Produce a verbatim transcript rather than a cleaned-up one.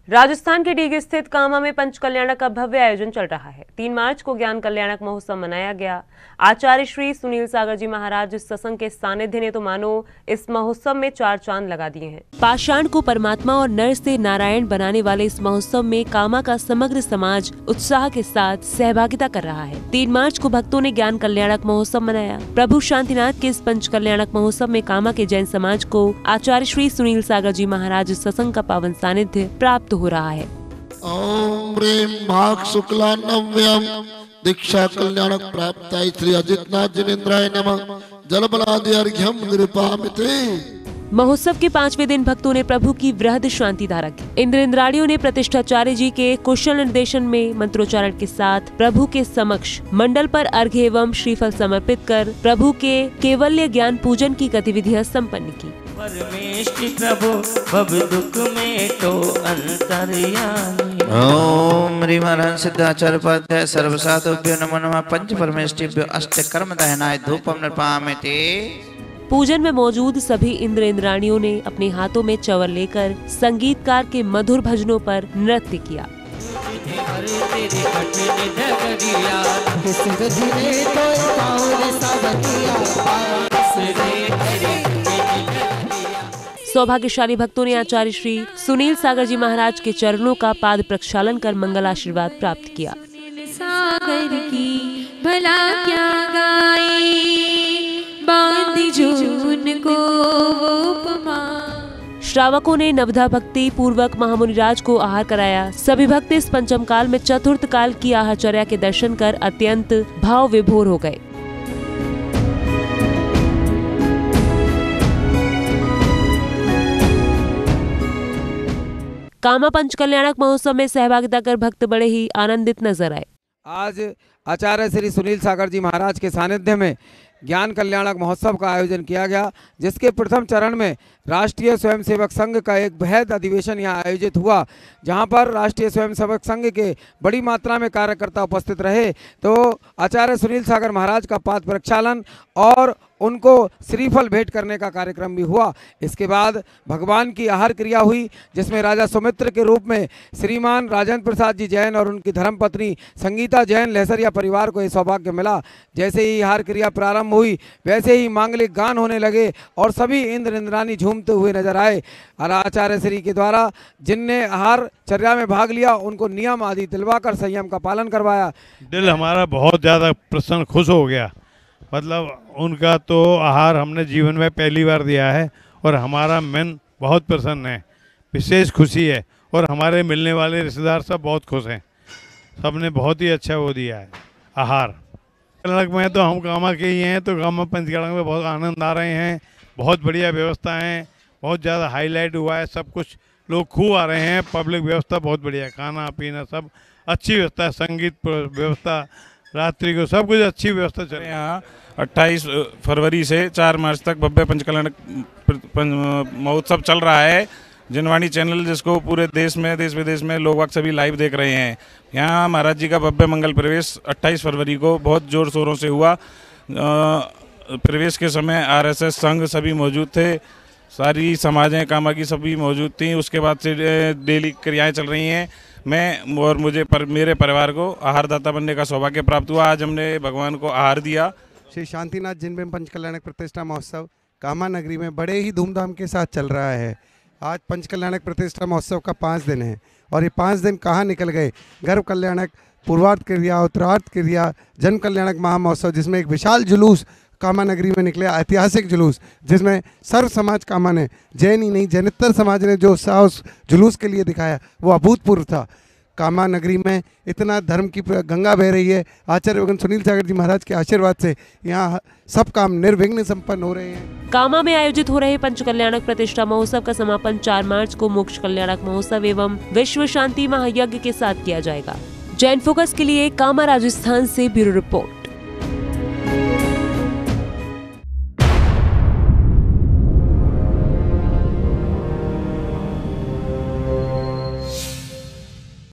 राजस्थान के डीग स्थित कामा में पंच कल्याणक का भव्य आयोजन चल रहा है। तीन मार्च को ज्ञान कल्याणक महोत्सव मनाया गया। आचार्य श्री सुनील सागर जी महाराज सत्संग के सानिध्य ने तो मानो इस महोत्सव में चार चांद लगा दिए हैं। पाषाण को परमात्मा और नर से नारायण बनाने वाले इस महोत्सव में कामा का समग्र समाज उत्साह के साथ सहभागिता कर रहा है। तीन मार्च को भक्तों ने ज्ञान कल्याणक महोत्सव मनाया। प्रभु शांतिनाथ के इस पंच कल्याणक महोत्सव में कामा के जैन समाज को आचार्य श्री सुनील सागर जी महाराज सत्संग का पावन सानिध्य प्राप्त हो रहा है। ओम प्रेम भाग शुक्ला नव्यम दीक्षा कल्याणक प्राप्त श्री अजितनाथ जिनेन्द्राय नमः जल बलादि अर्घ्यम निरुपामिते। महोत्सव के पांचवें दिन भक्तों ने प्रभु की वृहद शांति धारा की। इंद्र इंद्राणियों ने प्रतिष्ठाचार्य जी के कुशल निर्देशन में मंत्रोच्चारण के साथ प्रभु के समक्ष मंडल पर अर्घ्य एवं श्रीफल समर्पित कर प्रभु के केवल्य ज्ञान पूजन की गतिविधियां संपन्न की। परमेष्टि प्रभु भव दुख में तो अंतर्यामी। ओम ह्रीमर्हन् सिद्धाचार्य उपाध्याय सर्वसाधुभ्यो नमो नमः पंच परमेष्टिभ्यो अष्ट कर्म दहनाय धूपम नृपामिते। पूजन में मौजूद सभी इंद्र इंद्राणियों ने अपने हाथों में चवर लेकर संगीतकार के मधुर भजनों पर नृत्य किया। सौभाग्यशाली भक्तों ने आचार्य श्री सुनील सागर जी महाराज के चरणों का पाद प्रक्षालन कर मंगल आशीर्वाद प्राप्त किया। सागर की भला क्या गाए बांधी जून को उपमा। श्रावकों ने नवधा भक्ति पूर्वक महामुनिराज को आहार कराया। सभी भक्त इस पंचम काल में चतुर्थ काल की आहारचर्या के दर्शन कर अत्यंत भाव विभोर हो गए। कामा पंच कल्याणक महोत्सव में सहभागिता कर भक्त बड़े ही आनंदित नजर आए। आज आचार्य श्री सुनील सागर जी महाराज के सानिध्य में ज्ञान कल्याणक महोत्सव का आयोजन किया गया, जिसके प्रथम चरण में राष्ट्रीय स्वयंसेवक संघ का एक बेहद अधिवेशन यहाँ आयोजित हुआ, जहाँ पर राष्ट्रीय स्वयंसेवक संघ के बड़ी मात्रा में कार्यकर्ता उपस्थित रहे। तो आचार्य सुनील सागर महाराज का पाद प्रक्षालन और उनको श्रीफल भेंट करने का कार्यक्रम भी हुआ। इसके बाद भगवान की आहार क्रिया हुई, जिसमें राजा सुमित्र के रूप में श्रीमान राजेंद्र प्रसाद जी जैन और उनकी धर्मपत्नी संगीता जैन लहसरिया परिवार को यह सौभाग्य मिला। जैसे ही आहार क्रिया प्रारंभ हुई वैसे ही मांगलिक गान होने लगे और सभी इंद्र इंद्रानी झूमते हुए नजर आए। और आचार्य श्री के द्वारा जिनने आहार चर्या में भाग लिया उनको नियम आदि दिलवाकर संयम का पालन करवाया। दिल हमारा बहुत ज़्यादा प्रसन्न खुश हो गया। मतलब उनका तो आहार हमने जीवन में पहली बार दिया है और हमारा मन बहुत प्रसन्न है, विशेष खुशी है। और हमारे मिलने वाले रिश्तेदार सब बहुत खुश हैं, सबने बहुत ही अच्छा वो दिया है आहार। कल्याणक में तो हम कामा के ही हैं, तो कामा पंचकल्याणक में बहुत आनंद आ रहे हैं। बहुत बढ़िया व्यवस्था है, बहुत ज़्यादा हाईलाइट हुआ है, सब कुछ लोग खूब आ रहे हैं। पब्लिक व्यवस्था बहुत बढ़िया है, खाना पीना सब अच्छी व्यवस्था है, संगीत व्यवस्था रात्रि को सब कुछ अच्छी व्यवस्था चल रही है। यहाँ अट्ठाईस फरवरी से चार मार्च तक भव्य पंचकल्याणक महोत्सव चल रहा है। जनवाणी चैनल जिसको पूरे देश में देश विदेश में लोग वक्त सभी लाइव देख रहे हैं। यहाँ महाराज जी का भव्य मंगल प्रवेश अट्ठाईस फरवरी को बहुत जोर शोरों से हुआ। प्रवेश के समय आरएसएस संघ सभी मौजूद थे, सारी समाजें कामा की सभी मौजूद थी। उसके बाद से डेली क्रियाएँ चल रही हैं। मैं और मुझे पर मेरे परिवार को आहारदाता बनने का सौभाग्य प्राप्त हुआ। आज हमने भगवान को आहार दिया। श्री शांतिनाथ जिनबेम पंच कल्याणक प्रतिष्ठा महोत्सव कामा नगरी में बड़े ही धूमधाम के साथ चल रहा है। आज पंच कल्याणक प्रतिष्ठा महोत्सव का पाँच दिन है और ये पाँच दिन कहाँ निकल गए। गर्भ कल्याणक, पूर्वार्ध क्रिया, उत्तरार्ध क्रिया, जन कल्याणक महामहोत्सव, जिसमें एक विशाल जुलूस कामा नगरी में निकले, ऐतिहासिक जुलूस, जिसमें सर्व समाज कामा ने, जैन ही नहीं जैनितर समाज ने जो उत्साह उस जुलूस के लिए दिखाया वो अभूतपूर्व था। कामा नगरी में इतना धर्म की गंगा बह रही है। आचार्य भगवान सुनील सागर जी महाराज के आशीर्वाद से यहाँ सब काम निर्विघ्न संपन्न हो रहे हैं। कामा में आयोजित हो रहे पंच कल्याणक प्रतिष्ठा महोत्सव का समापन चार मार्च को मोक्ष कल्याणक महोत्सव एवं विश्व शांति महायज्ञ के साथ किया जाएगा। जैन फोकस के लिए कामा राजस्थान से ब्यूरो रिपोर्ट।